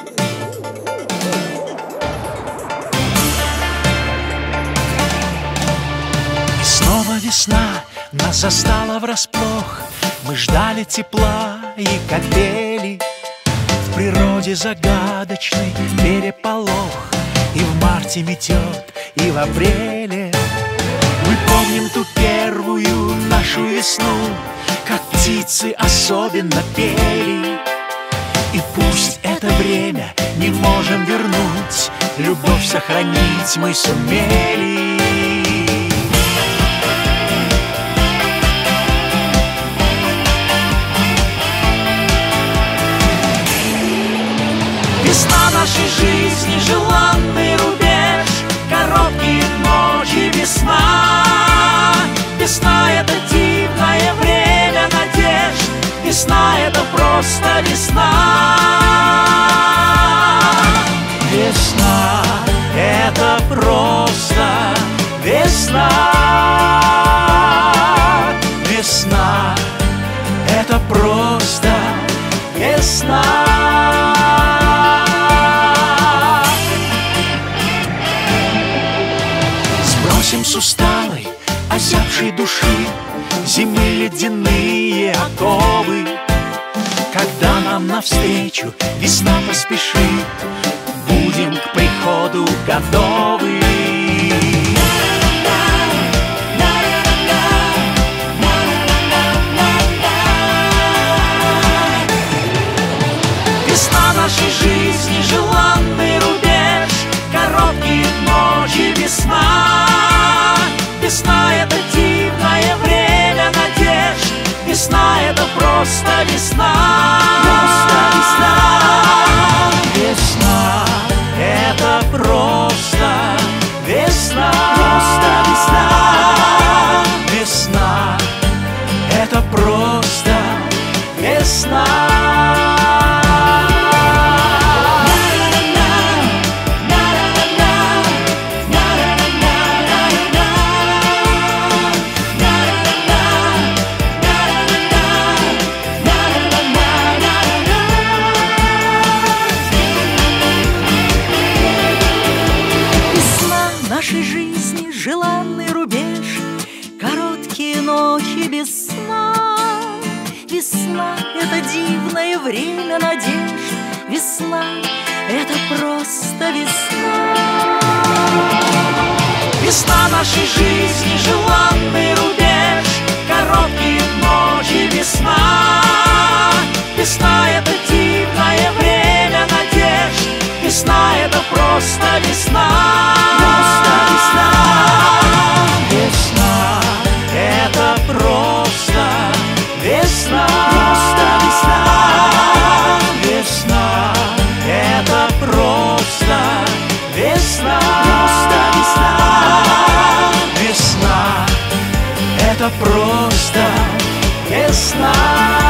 И снова весна нас застала врасплох. Мы ждали тепла и как пели. В природе загадочный переполох. И в марте метет, и в апреле. Мы помним ту первую нашу весну, как птицы особенно пели. И пусть это время не можем вернуть, любовь сохранить мы сумели. Весна нашей жизни, желанный рубеж, короткие ночи, весна. Весна — это дивное время надежд, весна — это просто весна. Весна — это просто весна. Весна — это просто весна. С усталой, озябшей души зимы ледяные оковы. Когда нам навстречу весна поспешит, будем к приходу готовы. Весна нашей жизни, желанный рубеж, короткие ночи, весна. Весна — это дивное время надежд, весна — это просто весна. Просто весна. Весна — это просто весна. Просто весна. Весна — это просто весна. Нашей жизни желанный рубеж, короткие ночи без сна. Весна — это дивное время надежд, весна — это просто весна. Весна нашей жизни, желанный рубеж, короткие ночи, весна. Весна — это дивное время надежд, весна — это просто весна. Просто весна. Весна — это просто весна. Просто весна. Весна — это просто весна. Просто весна. Весна — это просто весна.